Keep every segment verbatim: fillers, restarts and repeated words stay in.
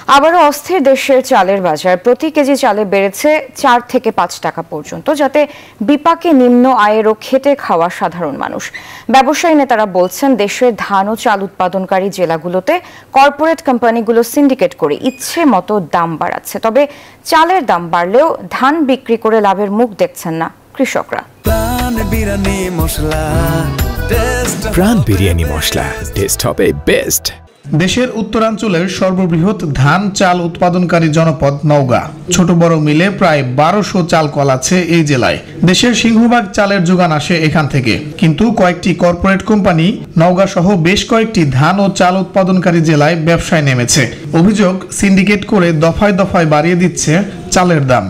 আবারও অস্থির দেশের চালের বাজার। প্রতি কেজি চালে বেড়েছে চার থেকে পাঁচ টাকা পর্যন্ত, যাতে বিপাকে নিম্ন আয়ের ও খেটে খাওয়া সাধারণ মানুষ। ব্যবসায়ী নেতারা বলছেন, দেশের ধান ও চাল উৎপাদনকারী জেলাগুলোতে কর্পোরেট কোম্পানিগুলো সিন্ডিকেট করে ইচ্ছে মতো দাম বাড়াচ্ছে। তবে চালের দাম বাড়লেও ধান বিক্রি করে লাভের মুখ দেখছেন না কৃষকরা। প্রাণ বিরিয়ানি মশলা, টেস্ট হবে বেস্ট। দেশের উত্তরাঞ্চলের সর্ববৃহৎ ধান চাল উৎপাদনকারী জনপদ নওগাঁ। ছোট বড় মিলে প্রায় বারোশো চাল কল আছে এই জেলায়। দেশের সিংহভাগ চালের যোগান আসে এখান থেকে, কিন্তু কয়েকটি কর্পোরেট কোম্পানি নওগাঁ সহ বেশ কয়েকটি ধান ও চাল উৎপাদনকারী জেলায় ব্যবসায় নেমেছে। অভিযোগ, সিন্ডিকেট করে দফায় দফায় বাড়িয়ে দিচ্ছে চালের দাম।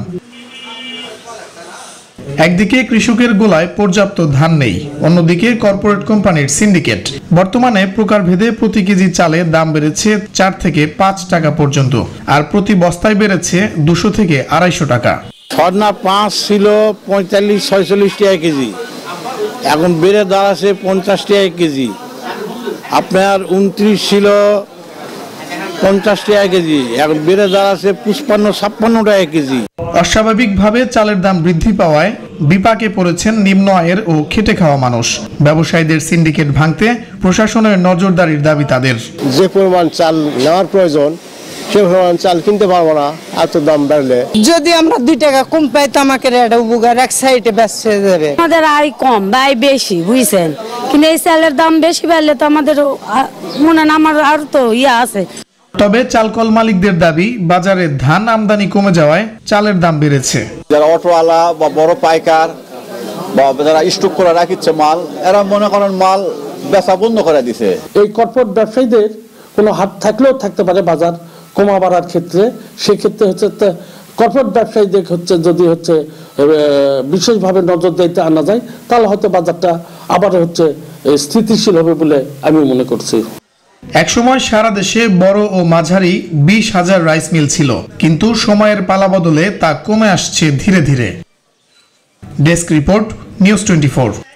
একদিকে কৃষকের গোলায় পর্যাপ্ত ধান নেই, অন্যদিকে কর্পোরেট কোম্পানির সিন্ডিকেট। বর্তমানে প্রকারভেদে প্রতি কেজি চালে দাম বেড়েছে চার থেকে পাঁচ টাকা পর্যন্ত, আর প্রতি বস্তায় বেড়েছে দুশো থেকে আড়াইশো টাকা। স্বর্ণা পাঁচ ছিল পঁয়তাল্লিশ ছয়চল্লিশ টাকা কেজি, এখন বেড়ে দাঁড়াচ্ছে পঞ্চাশ টাকা কেজি। আপনার উনত্রিশ ছিল পঞ্চাশ টাকা কেজি, এখন বেড়ে দাঁড়াচ্ছে পুষ্পান্ন ছাপ্পান্ন টাকা কেজি। অস্বাভাবিকভাবে চালের দাম বৃদ্ধি পাওয়ায় বিপাকে পড়েছেন নিম্ন আয়ের ও খেটে খাওয়া মানুষ। ব্যবসায়ীদের সিন্ডিকেট ভাঙতে প্রশাসনের নজরদারির দাবি তাদের। যে পরিমাণ চাল নেওয়ার প্রয়োজন সে পরিমাণ চাল কিনতে পারবো না এত দাম বাড়লে। যদি আমরা দুই টাকা কম পাই তো আমাকে এটা উপকার এক সাইডে বেচতে দেবে। আমাদের আয় কম ব্যয় বেশি, বুঝছেন, কিন্তু এই চালের দাম বেশি বাড়লে তো আমাদের মনে হয় আমার আর তো ইয়া আছে। তবে চালকল মালিকদের দাবি, বাজারে ধান আমদানি কমে যাওয়ায় চালের দাম বেড়েছে। যারা অটোওয়ালা বা বড় পাইকার বা যারা স্টক করে রাখিচ্ছে মাল, এরা মনে করেন মাল বেচা বন্ধ করে দিছে। এই কর্পোরেট ব্যবসায়ীদের কোনো হাত থাকলেও থাকতে পারে বাজার কমা বাড়ার ক্ষেত্রে। সেক্ষেত্রে হচ্ছে কর্পোরেট ব্যবসায়ীদের হচ্ছে যদি হচ্ছে বিশেষভাবে নজর দিতে আনা যায়, তাহলে হয়তো বাজারটা আবার হচ্ছে স্থিতিশীল হবে বলে আমি মনে করছি। একসময় সারা দেশে বড় ও মাঝারি বিশ হাজার রাইস মিল ছিল, কিন্তু সময়ের পালাবদলে তা কমে আসছে ধীরে ধীরে। Desk report, news twenty four.